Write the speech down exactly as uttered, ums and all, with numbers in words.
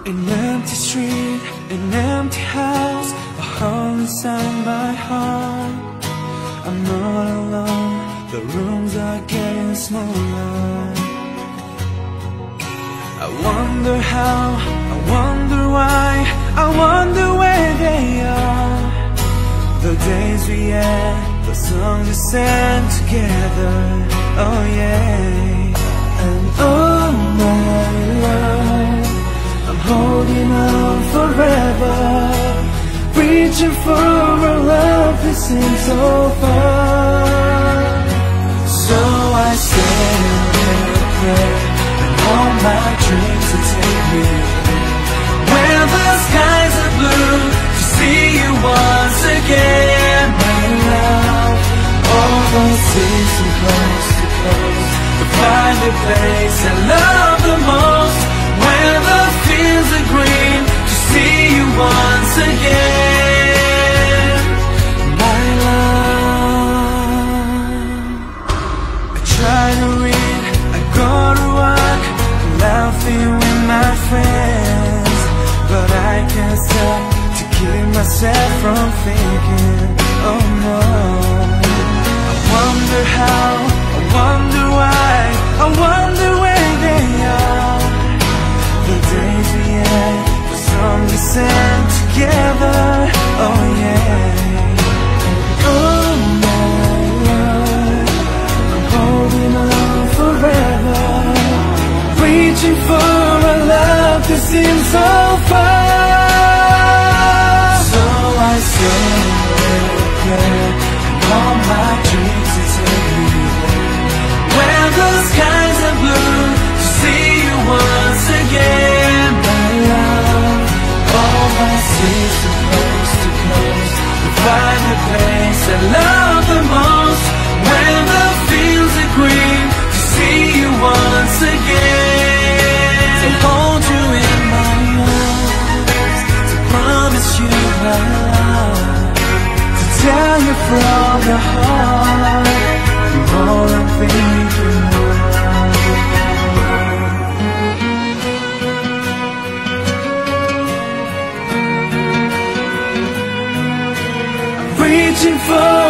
An empty street, an empty house, a hole inside my heart. I'm not alone, the rooms are getting smaller. I wonder how, I wonder why, I wonder where they are. The days we had, the songs we sang together, oh yeah. And oh my love, I'm holding on forever, reaching for a love that seems so far. So I say a little prayer and all my dreams to take me where the skies are blue, to see you once again, my love. All those seas so close to close, to find a place I love the most, where the fields are green, to see you once again, my love. I try to read, I go to work, laughing with my friends, but I can't stop to keep myself from thinking, oh no. I wonder how, I wonder why, I wonder where they are. The days we had, the songs we sang together, oh yeah. Oh my love, I'm holding on forever, reaching for a love that seems so far. So I say a little prayer and all my dreams to take me where the skies are blue, to see you once again, my love. All my seas so close to close, to find the place I love the most, where the fields are green, to see you once again, to hold you in my arms, to promise you my love, to tell you from the heart, you're all I'm thinking of. Reaching for